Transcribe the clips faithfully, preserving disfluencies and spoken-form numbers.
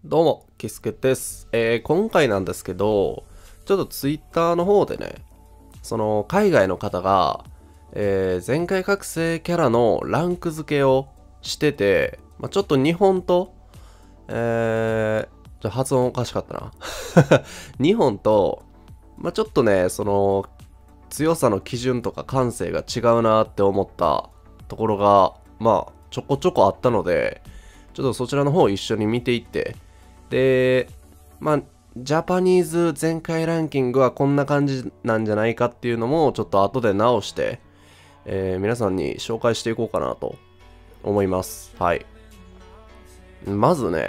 どうも、キスケです。えー今回なんですけど、ちょっとツイッターの方でね、その海外の方が、えー全開覚醒キャラのランク付けをしてて、まあ、ちょっと日本と、えー、ちょ発音おかしかったな。日本と、まあ、ちょっとね、その強さの基準とか感性が違うなって思ったところが、まあ、ちょこちょこあったので、ちょっとそちらの方を一緒に見ていって、で、まあ、ジャパニーズ全開ランキングはこんな感じなんじゃないかっていうのもちょっと後で直して、えー皆さんに紹介していこうかなと思います。はい。まずね、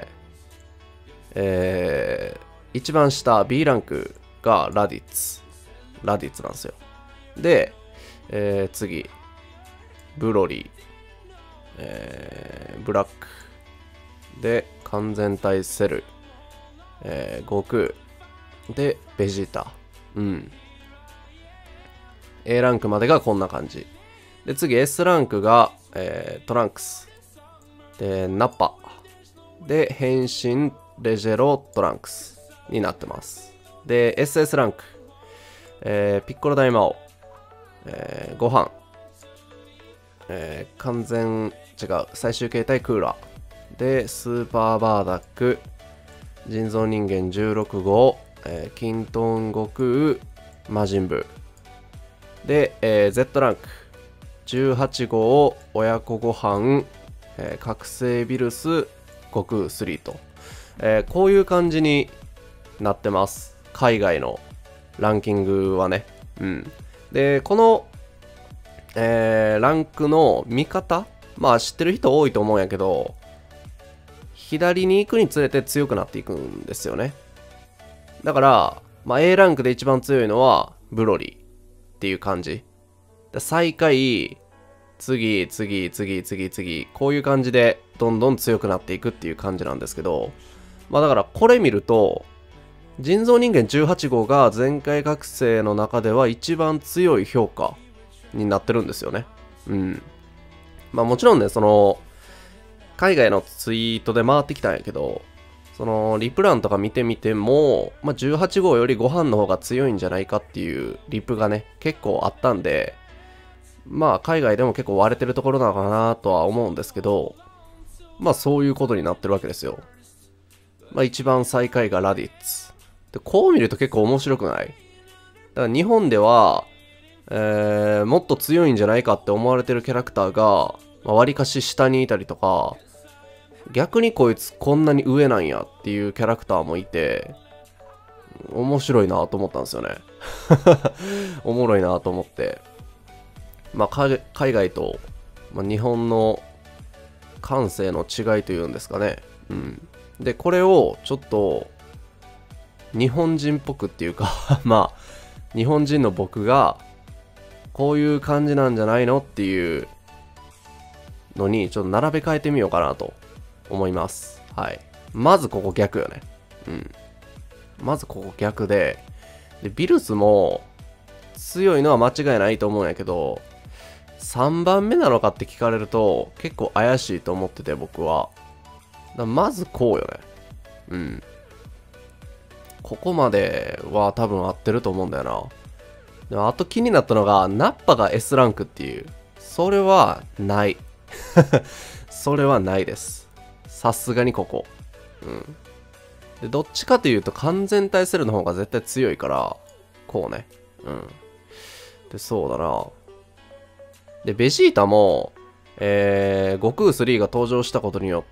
えー一番下 B ランクがラディッツ。ラディッツなんですよ。で、えー次、ブロリー、えーブラック。で、完全体セル。えー、悟空。で、ベジータ。うん。A ランクまでがこんな感じ。で、次 S ランクが、えートランクス。で、ナッパ。で、変身、レジェロ、トランクスになってます。で、エスエス ランク。えーピッコロ大魔王。えーご飯。えー完全、違う。最終形態クーラー。で、スーパーバーダック。人造人間じゅうろく号、えー、キントーン悟空、魔人ブー。で、えー Z ランク、じゅうはち号、親子ご飯、えー覚醒ビルス、悟空スリーと、えーこういう感じになってます。海外のランキングはね。うん。で、この、えーランクの見方、まあ知ってる人多いと思うんやけど、左に行くにつれて強くなっていくんですよね。だから、まあ、A ランクで一番強いのはブロリーっていう感じ。で最下位、次、次、次、次、次、こういう感じでどんどん強くなっていくっていう感じなんですけど、まあだからこれ見ると、人造人間じゅうはち号が全開覚醒の中では一番強い評価になってるんですよね。うん。まあもちろんね、その、海外のツイートで回ってきたんやけど、そのリプランとか見てみても、まあ、じゅうはち号よりご飯の方が強いんじゃないかっていうリプがね、結構あったんで、まあ海外でも結構割れてるところなのかなとは思うんですけど、まあそういうことになってるわけですよ。まあ一番最下位がラディッツ。で、こう見ると結構面白くない？だから日本では、えー、もっと強いんじゃないかって思われてるキャラクターが、まあ、割かし下にいたりとか、逆にこいつこんなに上なんやっていうキャラクターもいて、面白いなと思ったんですよね。おもろいなと思って。まあ、海海外と、まあ、日本の感性の違いというんですかね。うん。で、これをちょっと、日本人っぽくっていうかまあ、日本人の僕が、こういう感じなんじゃないのっていうのに、ちょっと並べ替えてみようかなと思います。はい。まずここ逆よね。うん。まずここ逆で、で、ビルスも強いのは間違いないと思うんやけど、さんばんめなのかって聞かれると結構怪しいと思ってて僕は。だまずこうよね。うん。ここまでは多分合ってると思うんだよな。でもあと気になったのが、ナッパが S ランクっていう。それはない。それはないです。さすがにここ。うん。で、どっちかというと完全体セルの方が絶対強いから、こうね。うん。で、そうだな。で、ベジータも、えー、悟空スリーが登場したことによって、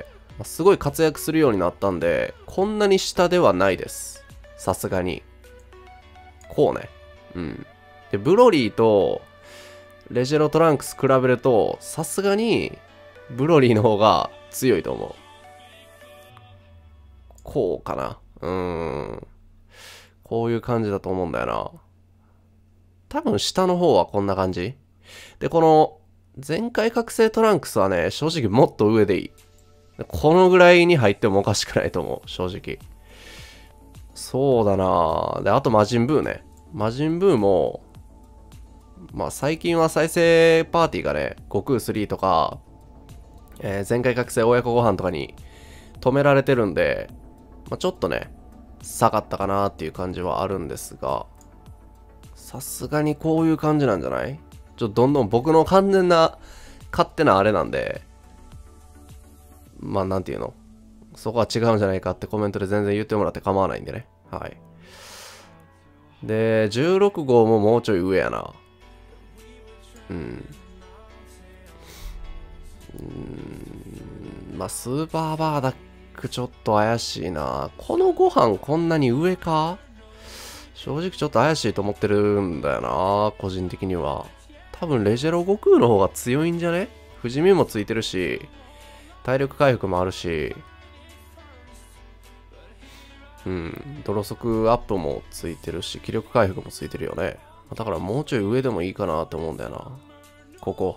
すごい活躍するようになったんで、こんなに下ではないです。さすがに。こうね。うん。で、ブロリーと、レジェロトランクス比べると、さすがに、ブロリーの方が強いと思う。こうかな。うーん。こういう感じだと思うんだよな。多分下の方はこんな感じ。で、この、全開覚醒トランクスはね、正直もっと上でいい。このぐらいに入ってもおかしくないと思う、正直。そうだな。で、あと魔人ブーね。魔人ブーも、まあ最近は再生パーティーがね、悟空スリーとか、えー、全開覚醒親子ご飯とかに止められてるんで、まあ、ちょっとね、下がったかなっていう感じはあるんですが、さすがにこういう感じなんじゃない？ちょっとどんどん僕の完全な勝手なあれなんで、まあなんていうの、そこは違うんじゃないかってコメントで全然言ってもらって構わないんでね。はい。で、じゅうろく号ももうちょい上やな。うん。うーん、まあスーパーバーダックちょっと怪しいな。このご飯こんなに上か？正直ちょっと怪しいと思ってるんだよな、個人的には。多分レジェロ悟空の方が強いんじゃね？不死身もついてるし、体力回復もあるし、うん、泥速アップもついてるし、気力回復もついてるよね。だからもうちょい上でもいいかなって思うんだよな。ここ。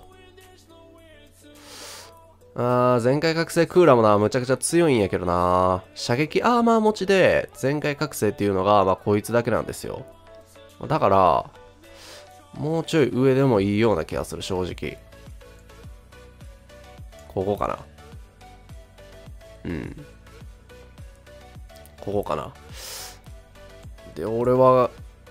あー、全開覚醒クーラーもな、むちゃくちゃ強いんやけどな。射撃アーマー持ちで全開覚醒っていうのが、まあこいつだけなんですよ。だから、もうちょい上でもいいような気がする、正直。ここかな。うん。ここかな。で、俺は、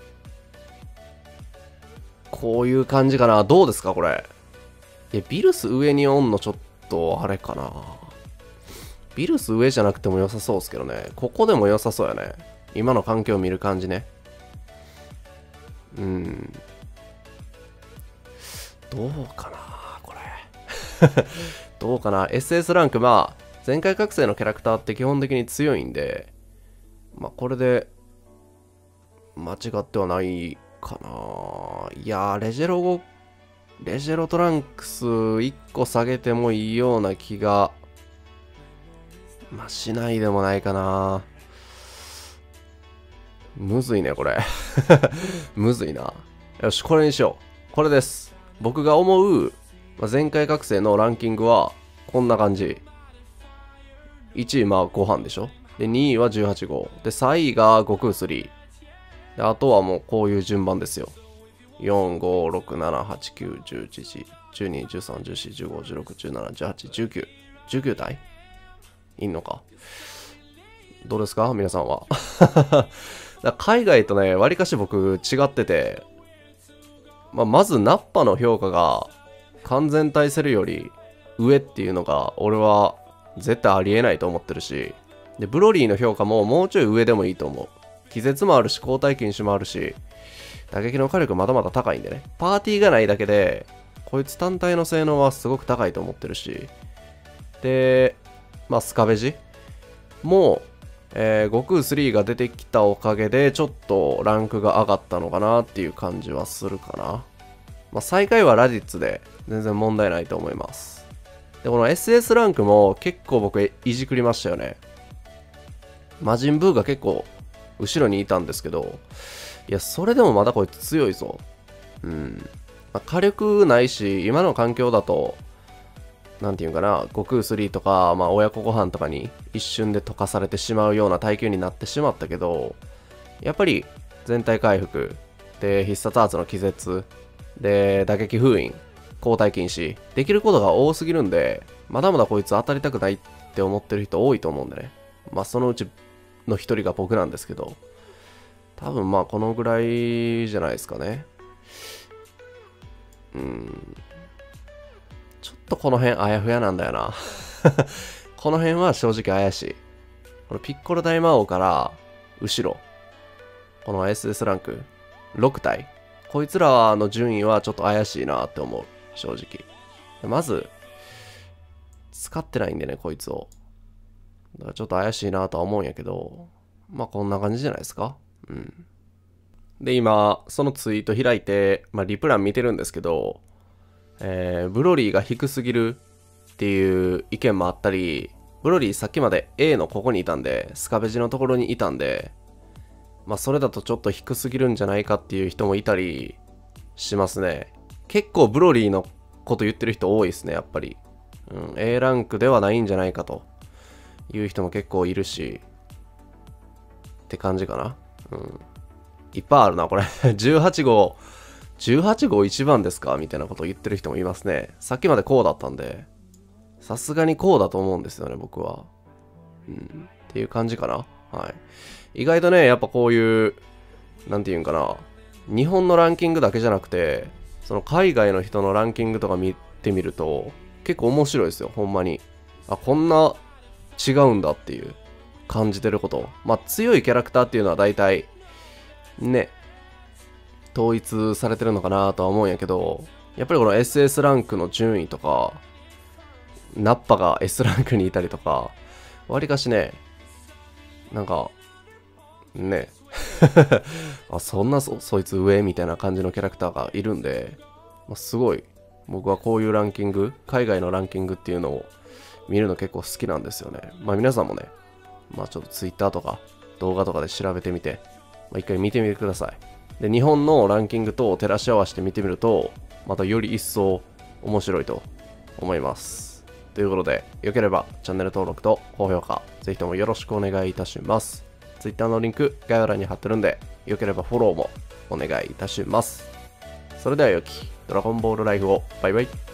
こういう感じかな。どうですか、これ。いや、ビルス上におんのちょっと、あれかな。ビルス上じゃなくても良さそうですけどね。ここでも良さそうやね。今の環境を見る感じね。うん。どうかな、これ。どうかな。エスエス ランク、まあ、全開覚醒のキャラクターって基本的に強いんで、まあ、これで、間違ってはないかな。いやー、レジェロご、レジェロトランクスいっこ下げてもいいような気が、まあ、しないでもないかな。むずいね、これ。むずいな。よし、これにしよう。これです。僕が思う、まあ、全開覚醒のランキングは、こんな感じ。いちい、まあ、ご飯でしょ。で、にいはじゅうはち号。で、さんいが悟空スリー。で、あとはもうこういう順番ですよ。よん、ご、ろく、なな、はち、きゅう、じゅういち、じゅうに、じゅうさん、じゅうよん、じゅうご、じゅうろく、じゅうなな、じゅうはち、じゅうきゅう。じゅうきゅう体いんのか。どうですか皆さんは。だ海外とね、わりかし僕違ってて、まあ、まずナッパの評価が完全体セルより上っていうのが俺は絶対ありえないと思ってるし、で、ブロリーの評価ももうちょい上でもいいと思う。気絶もあるし、交代禁止もあるし、打撃の火力まだまだ高いんでね。パーティーがないだけで、こいつ単体の性能はすごく高いと思ってるし、で、まあ、スカベジも、えー、悟空スリーが出てきたおかげで、ちょっとランクが上がったのかなっていう感じはするかな。まあ、最下位はラディッツで全然問題ないと思います。で、この エスエス ランクも結構僕いじくりましたよね。魔人ブーが結構後ろにいたんですけど、いや、それでもまだこいつ強いぞ。うん。まあ、火力ないし、今の環境だと、なんていうんかな、悟空スリーとか、まあ、親子ご飯とかに一瞬で溶かされてしまうような耐久になってしまったけど、やっぱり全体回復、で、必殺アーツの気絶、で、打撃封印、交代禁止、できることが多すぎるんで、まだまだこいつ当たりたくないって思ってる人多いと思うんでね。まあ、そのうちの一人が僕なんですけど、多分まあ、このぐらいじゃないですかね。うん。ちょっとこの辺あやふやなんだよな。この辺は正直怪しい。このピッコロ大魔王から後ろ。この エスエス ランクろく体。こいつらの順位はちょっと怪しいなって思う。正直。まず、使ってないんでね、こいつを。だからちょっと怪しいなとは思うんやけど、まあこんな感じじゃないですか。うん。で、今、そのツイート開いて、まあリプラン見てるんですけど、えー、ブロリーが低すぎるっていう意見もあったり、ブロリーさっきまで A のここにいたんで、スカベジのところにいたんで、まあそれだとちょっと低すぎるんじゃないかっていう人もいたりしますね。結構ブロリーのこと言ってる人多いですね、やっぱり。うん、A ランクではないんじゃないかという人も結構いるし、って感じかな。うん。いっぱいあるな、これ。じゅうはち号。じゅうはち号いちばんですかみたいなことを言ってる人もいますね。さっきまでこうだったんで、さすがにこうだと思うんですよね、僕は。 うん。っていう感じかな。はい。意外とね、やっぱこういう、なんていうんかな。日本のランキングだけじゃなくて、その海外の人のランキングとか見てみると、結構面白いですよ、ほんまに。あ、こんな違うんだっていう感じてること。まあ強いキャラクターっていうのは大体、ね、統一されてるのかなとは思うんやけど、やっぱりこの エスエス ランクの順位とか、ナッパが S ランクにいたりとか、わりかしね、なんか、ね、あ、そんな そ, そいつ上みたいな感じのキャラクターがいるんで、まあ、すごい、僕はこういうランキング、海外のランキングっていうのを見るの結構好きなんですよね。まあ皆さんもね、まあちょっと Twitter とか動画とかで調べてみて、まあ、一回見てみてください。で、日本のランキングと照らし合わせて見てみると、またより一層面白いと思います。ということで、よければチャンネル登録と高評価、ぜひともよろしくお願いいたします。Twitter のリンク概要欄に貼ってるんで、よければフォローもお願いいたします。それでは良きドラゴンボールライフを。バイバイ。